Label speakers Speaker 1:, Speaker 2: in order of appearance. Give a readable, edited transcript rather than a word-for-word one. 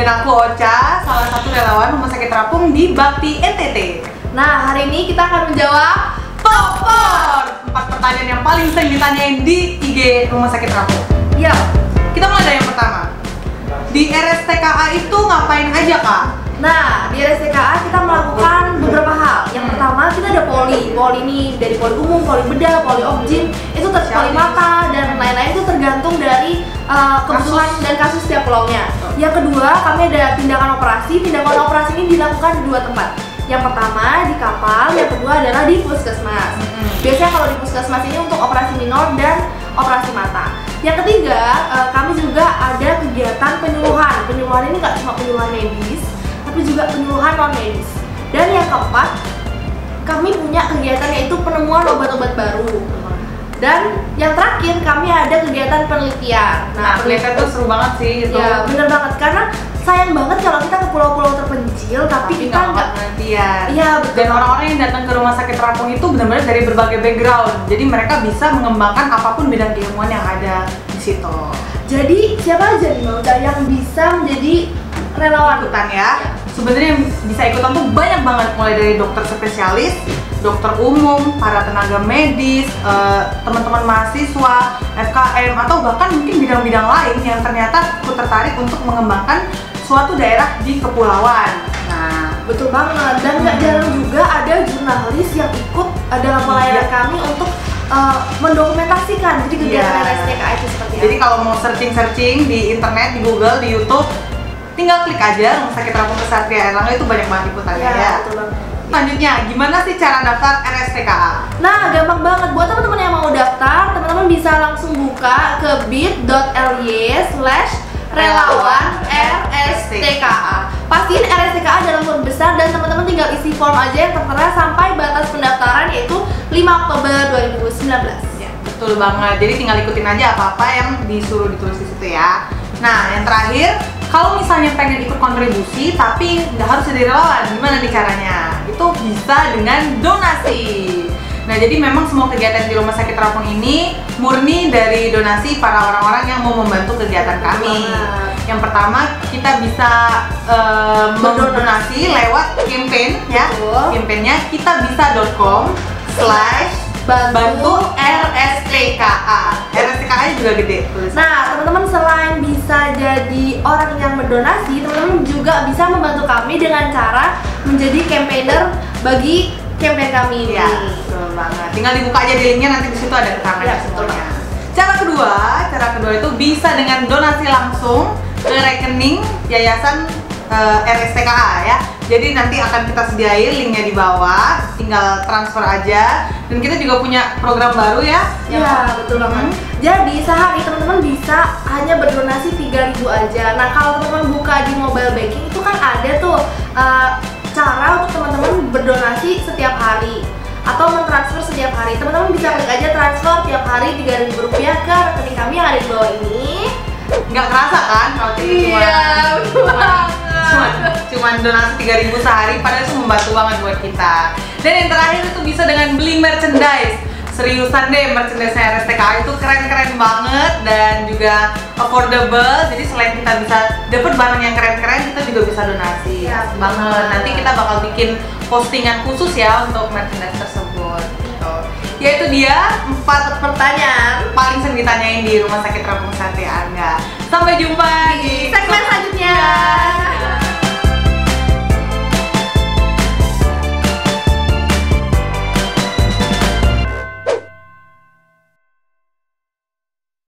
Speaker 1: Dan aku Ocha, salah satu relawan Rumah Sakit Terapung di Bakti NTT.
Speaker 2: Nah, hari ini kita akan menjawab
Speaker 1: Popor! 4 pertanyaan yang paling sering ditanyain di IG Rumah Sakit Terapung.
Speaker 2: Ya.
Speaker 1: Kita mulai dari yang pertama. Di RSTKA itu ngapain aja, Kak?
Speaker 2: Nah, di RSTKA kita melakukan beberapa hal. Yang pertama, kita ada poli. Poli ini dari poli umum, poli bedah, poli objin, itu poli mata dan lain-lain itu tergantung dari kebutuhan dan kasus setiap pulaunya. Yang kedua, kami ada tindakan operasi. Tindakan operasi ini dilakukan di 2 tempat. Yang pertama di kapal, yang kedua adalah di puskesmas. Biasanya kalau di puskesmas ini untuk operasi minor dan operasi mata. Yang ketiga, kami juga ada kegiatan penyuluhan. Penyuluhan ini nggak cuma penyuluhan medis, tapi juga penyuluhan non medis. Dan yang keempat, kami punya kegiatan yaitu penemuan obat-obat baru. Dan yang terakhir, kami ada kegiatan penelitian.
Speaker 1: Nah, penelitian tuh seru banget sih itu.
Speaker 2: Ya, bener banget, karena sayang banget kalau kita ke pulau-pulau terpencil tapi kita nggak
Speaker 1: penelitian.
Speaker 2: Iya, betul.
Speaker 1: Dan orang-orang yang datang ke Rumah Sakit Terapung itu benar-benar dari berbagai background. Jadi mereka bisa mengembangkan apapun bidang keilmuan yang ada di situ.
Speaker 2: Jadi siapa aja nih Mauda yang bisa menjadi relawan
Speaker 1: Ikutan ya. Sebenarnya yang bisa ikutan tuh banyak banget, mulai dari dokter spesialis, dokter umum, para tenaga medis, teman-teman mahasiswa, FKM, atau bahkan mungkin bidang-bidang lain yang ternyata aku tertarik untuk mengembangkan suatu daerah di kepulauan. Nah,
Speaker 2: betul banget. Dan nggak jarang juga ada jurnalis yang ikut dalam pelayanan kami untuk mendokumentasikan jadi kegiatan RSTKA itu seperti apa.
Speaker 1: Jadi kalau mau searching di internet, di Google, di YouTube, tinggal klik aja Rumah Sakit Terapung Kesatria Erlangga, itu banyak banget ikutannya ya.
Speaker 2: Betul banget.
Speaker 1: Selanjutnya, gimana sih cara daftar RSTKA?
Speaker 2: Nah, gampang banget. Buat teman-teman yang mau daftar, teman-teman bisa langsung buka ke bit.ly/relawan RSTKA. Pastiin RSTKA dalam huruf besar dan teman-teman tinggal isi form aja yang tertera sampai batas pendaftaran yaitu 5 Oktober 2019.
Speaker 1: Ya, betul banget. Jadi tinggal ikutin aja apa-apa yang disuruh ditulis di situ ya. Nah, yang terakhir, kalau misalnya pengen ikut kontribusi tapi nggak harus jadi relawan, gimana nih caranya? Itu bisa dengan donasi. Nah, jadi memang semua kegiatan di Rumah Sakit Terapung ini murni dari donasi para orang-orang yang mau membantu kegiatan kami. Yang pertama, kita bisa mendonasi lewat campaign ya. Campaignnya kitabisa.com/bantu RSTKA. RSTKA juga gede tulisannya.
Speaker 2: Nah, teman-teman selain bisa jadi orang yang berdonasi, teman-teman juga bisa membantu kami dengan cara menjadi campaigner bagi campaign kami ini.
Speaker 1: Ya, betul banget. Tinggal dibuka aja di linknya, nanti di situ ada keterangannya semuanya. Cara kedua itu bisa dengan donasi langsung ke rekening Yayasan RSTKA ya. Jadi nanti akan kita sediain linknya di bawah, tinggal transfer aja. Dan kita juga punya program baru ya.
Speaker 2: Iya, betul banget. Jadi sehari teman-teman bisa hanya berdonasi 3.000 aja. Nah, kalau teman-teman buka di mobile banking itu kan ada tuh cara untuk teman-teman berdonasi setiap hari atau mentransfer setiap hari. Teman-teman bisa klik aja transfer tiap hari Rp3.000 ke rekening kami yang ada di bawah ini.
Speaker 1: Nggak kerasa kan kalau kita cuma donasi 3.000 sehari, padahal itu membantu banget buat kita. Dan yang terakhir itu bisa dengan beli merchandise. Seriusan deh, merchandise RSTKA itu keren-keren banget dan juga affordable. Jadi selain kita bisa dapat barang yang keren-keren, kita juga bisa donasi.
Speaker 2: Ya,
Speaker 1: banget. Nanti kita bakal bikin postingan khusus ya untuk merchandise tersebut. Gitu. Ya itu dia 4 pertanyaan paling sering ditanyain di Rumah Sakit Terapung Kesatria Erlangga. Sampai jumpa di
Speaker 2: segmen selanjutnya.